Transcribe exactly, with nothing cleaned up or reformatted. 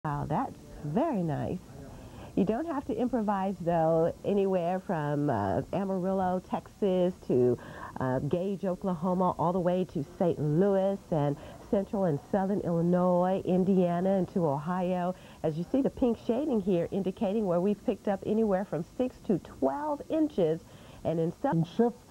Wow, that's very nice. You don't have to improvise, though, anywhere from uh, Amarillo, Texas, to uh, Gage, Oklahoma, all the way to Saint Louis and central and southern Illinois, Indiana, and to Ohio. As you see the pink shading here indicating where we've picked up anywhere from six to twelve inches. And in some shift